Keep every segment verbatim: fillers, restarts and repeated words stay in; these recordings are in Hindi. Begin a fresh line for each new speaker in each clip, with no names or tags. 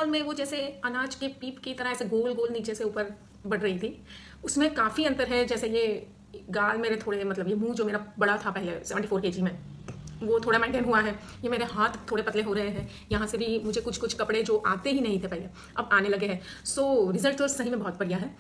नॉर्मल में वो जैसे अनाज के पीप की तरह ऐसे गोल गोल नीचे से ऊपर बढ़ रही थी, उसमें काफ़ी अंतर है। जैसे ये गाल मेरे थोड़े, मतलब ये मुंह जो मेरा बड़ा था पहले सेवेंटी फोर के जी में, वो थोड़ा मेंटेन हुआ है। ये मेरे हाथ थोड़े पतले हो रहे हैं, यहाँ से भी मुझे कुछ कुछ कपड़े जो आते ही नहीं थे पहले अब आने लगे हैं। सो रिजल्ट तो सही में बहुत बढ़िया है।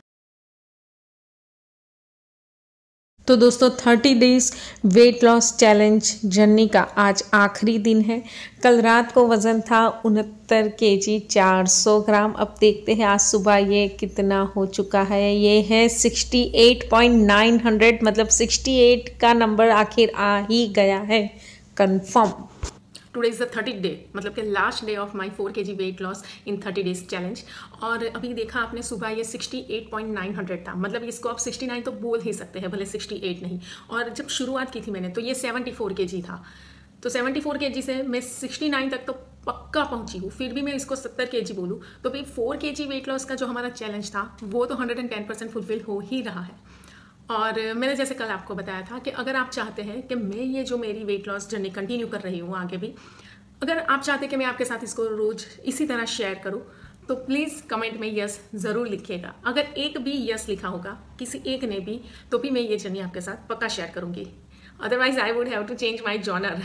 तो दोस्तों thirty days weight loss challenge journey का आज आखिरी दिन है। कल रात को वज़न था उनहत्तर के जी चार सौ ग्राम। अब देखते हैं आज सुबह ये कितना हो चुका है। ये है sixty eight point nine hundred, मतलब सिक्सटी एट का नंबर आखिर आ ही गया है confirm.
Today is the thirty day, मतलब कि last day of my four K G weight loss in thirty days challenge. और अभी देखा आपने सुबह ये sixty eight point nine hundred था, मतलब इसको आप सिक्सटी नाइन तो बोल ही सकते हैं, भले सिक्सटी एट नहीं। और जब शुरुआत की थी मैंने तो ये सेवेंटी फोर के जी था, तो सेवेंटी फोर के जी से मैं सिक्सटी नाइन तक तो पक्का पहुंची हूँ। फिर भी मैं इसको सत्तर के जी बोलूँ तो भाई four K G weight loss का जो हमारा चैलेंज था वो तो hundred and ten percent fulfil हो ही रहा है। और मैंने जैसे कल आपको बताया था कि अगर आप चाहते हैं कि मैं ये जो मेरी वेट लॉस जर्नी कंटिन्यू कर रही हूँ आगे भी, अगर आप चाहते हैं कि मैं आपके साथ इसको रोज इसी तरह शेयर करूं, तो प्लीज़ कमेंट में यस ज़रूर लिखिएगा। अगर एक भी यस लिखा होगा किसी एक ने भी, तो भी मैं ये जर्नी आपके साथ पक्का शेयर करूंगी। Otherwise I would have to change my genre.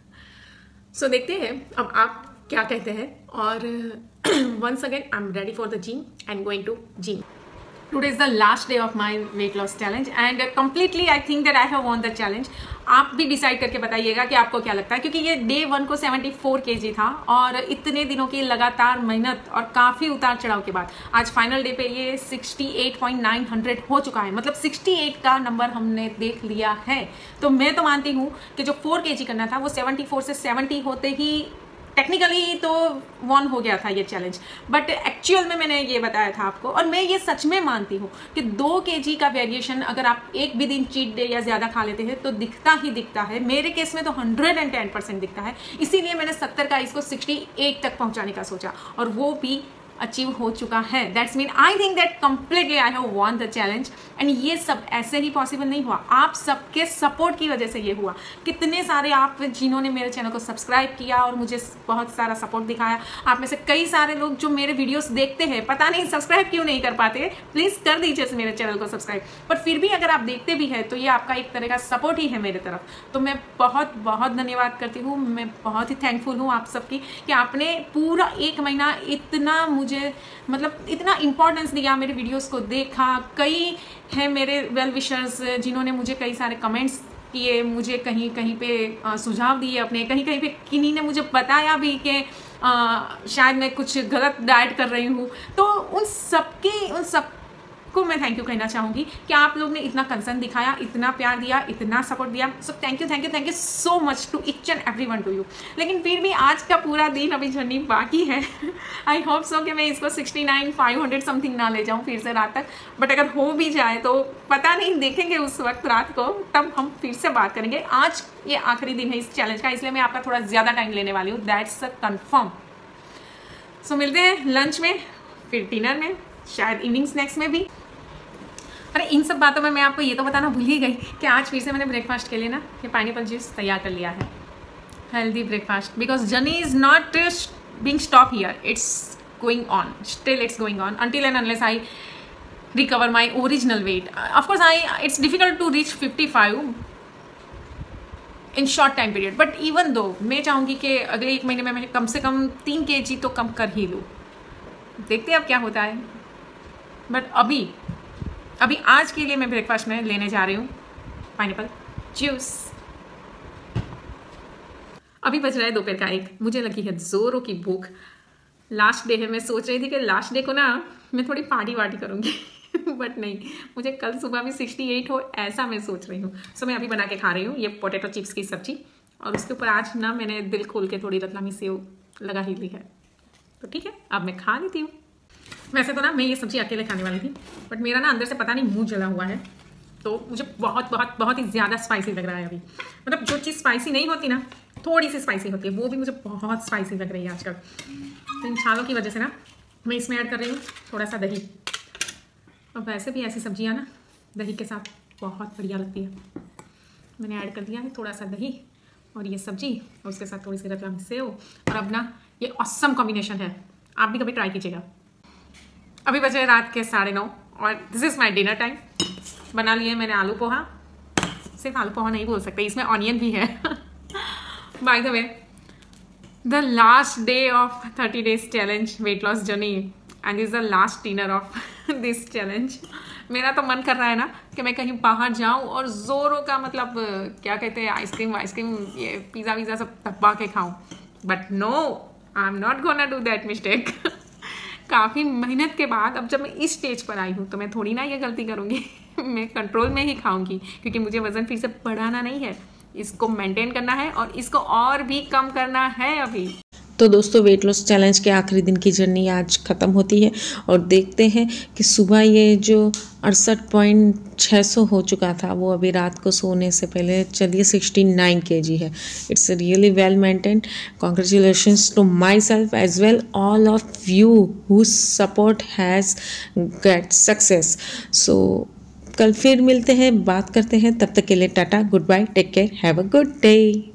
So देखते हैं अब आप क्या कहते हैं। और once again I am ready for the gym and going to gym. Today is the last day of my weight loss challenge and uh, completely I think that I have won the challenge. आप भी डिसाइड करके बताइएगा कि आपको क्या लगता है, क्योंकि ये डे वन को सेवेंटी फोर के जी था और इतने दिनों की लगातार मेहनत और काफ़ी उतार चढ़ाव के बाद आज फाइनल डे पे ये sixty eight point nine hundred हो चुका है, मतलब सिक्सटी एट का नंबर हमने देख लिया है। तो मैं तो मानती हूँ कि जो फोर के जी करना था वो सेवेंटी फोर से सेवेंटी होते ही टेक्निकली तो वन हो गया था ये चैलेंज, बट एक्चुअल में मैंने ये बताया था आपको। और मैं ये सच में मानती हूँ कि दो केजी का वेरिएशन अगर आप एक भी दिन चीट डे या ज़्यादा खा लेते हैं तो दिखता ही दिखता है। मेरे केस में तो हंड्रेड एंड टेन परसेंट दिखता है, इसीलिए मैंने सत्तर का इसको सिक्सटी एट तक पहुँचाने का सोचा और वो भी अचीव हो चुका है। That's mean I think that completely I have won the challenge. And ये सब ऐसे ही पॉसिबल नहीं हुआ, आप सबके सपोर्ट की वजह से ये हुआ। कितने सारे आप जिन्होंने मेरे चैनल को सब्सक्राइब किया और मुझे बहुत सारा सपोर्ट दिखाया, आप में से कई सारे लोग जो मेरे वीडियोस देखते हैं, पता नहीं सब्सक्राइब क्यों नहीं कर पाते, प्लीज़ कर दीजिए मेरे चैनल को सब्सक्राइब। पर फिर भी अगर आप देखते भी हैं तो ये आपका एक तरह का सपोर्ट ही है मेरे तरफ। तो मैं बहुत बहुत धन्यवाद करती हूँ, मैं बहुत ही थैंकफुल हूँ आप सबकी कि आपने पूरा एक महीना इतना मुझे मतलब इतना इंपॉर्टेंस दिया, मेरे वीडियोस को देखा। कई हैं मेरे वेल विशर्स जिन्होंने मुझे कई सारे कमेंट्स किए, मुझे कहीं कहीं पे सुझाव दिए अपने, कहीं कहीं पे किन्हीं ने मुझे बताया भी कि शायद मैं कुछ गलत डाइट कर रही हूँ। तो उन सबकी उन सब को मैं थैंक यू कहना चाहूँगी कि आप लोग ने इतना कंसर्न दिखाया, इतना प्यार दिया, इतना सपोर्ट दिया। So thank you thank you thank you so much to each and every one to you. लेकिन फिर भी आज का पूरा दिन अभी जर्नी बाकी है। आई होप सो कि मैं इसको sixty nine five hundred something ना ले जाऊँ फिर से रात तक, बट अगर हो भी जाए तो पता नहीं, देखेंगे उस वक्त रात को, तब हम फिर से बात करेंगे। आज ये आखिरी दिन है इस चैलेंज का, इसलिए मैं आपका थोड़ा ज़्यादा टाइम लेने वाली हूँ, दैट्स अ कन्फर्म। सो मिलते हैं लंच में, फिर डिनर में, शायद इवनिंग स्नैक्स में भी। अरे इन सब बातों में मैं आपको ये तो बताना भूल ही गई कि आज फिर से मैंने ब्रेकफास्ट के लिए ना ये पाइनएप्पल जूस तैयार कर लिया है, healthy breakfast, because journey is not being stop here, it's going on, still it's going on until and unless I recover my original weight. Of course I it's difficult to reach fifty-five in short time period, but even though मैं चाहूँगी कि अगले एक महीने में मैं कम से कम तीन के जी तो कम कर ही लूँ। देखते हैं अब क्या होता है, बट अभी अभी आज के लिए मैं ब्रेकफास्ट में लेने जा रही हूँ पाइनएप्पल जूस। अभी बज रहा है दोपहर का एक, मुझे लगी है जोरों की भूख। लास्ट डे है, मैं सोच रही थी कि लास्ट डे को ना मैं थोड़ी पार्टी वार्टी करूँगी बट नहीं, मुझे कल सुबह भी सिक्सटी एट हो ऐसा मैं सोच रही हूँ। सो मैं अभी बना के खा रही हूँ ये पोटैटो चिप्स की सब्जी, और उसके ऊपर आज ना मैंने दिल खोल के थोड़ी रतलामी सेव लगा ही ली है। तो ठीक है, अब मैं खा लेती हूँ। वैसे तो ना मैं ये सब्जी अकेले खाने वाली थी, बट मेरा ना अंदर से पता नहीं मुंह जला हुआ है, तो मुझे बहुत बहुत बहुत ही ज़्यादा स्पाइसी लग रहा है अभी। मतलब जो चीज़ स्पाइसी नहीं होती ना, थोड़ी सी स्पाइसी होती है, वो भी मुझे बहुत स्पाइसी लग रही है आजकल। तो इन छालों की वजह से ना मैं इसमें ऐड कर रही हूँ थोड़ा सा दही। और वैसे भी ऐसी सब्जियाँ ना दही के साथ बहुत बढ़िया लगती है। मैंने ऐड कर दिया है थोड़ा सा दही और ये सब्जी, और उसके साथ थोड़ी सी रतलामी सेव। और अब ना ये ऑसम कॉम्बिनेशन है, आप भी कभी ट्राई कीजिएगा। अभी बजे रात के साढ़े नौ और this is my dinner time. बना लिए मैंने आलू पोहा, सिर्फ आलू पोहा नहीं बोल सकते, इसमें ऑनियन भी है। By the way, the last day of thirty days challenge weight loss journey and is the last dinner of this challenge. मेरा तो मन कर रहा है ना कि मैं कहीं बाहर जाऊं और जोरों का मतलब क्या कहते हैं आइसक्रीम आइसक्रीम ये पिज़्ज़ा वीज़ा सब दबा के खाऊं, but no, I am not gonna do that mistake. काफ़ी मेहनत के बाद अब जब मैं इस स्टेज पर आई हूँ तो मैं थोड़ी ना ये गलती करूँगी। मैं कंट्रोल में ही खाऊंगी क्योंकि मुझे वज़न फिर से बढ़ाना नहीं है, इसको मेंटेन करना है और इसको और भी कम करना है अभी।
तो दोस्तों वेट लॉस चैलेंज के आखिरी दिन की जर्नी आज ख़त्म होती है और देखते हैं कि सुबह ये जो अड़सठ पॉइंट छः सौ हो चुका था वो अभी रात को सोने से पहले चलिए सिक्सटी नाइन के जी है। It's really well maintained. Congratulations to my self as well all of you who support has get success. So कल फिर मिलते हैं, बात करते हैं, तब तक के लिए tata, goodbye, take care, have a good day.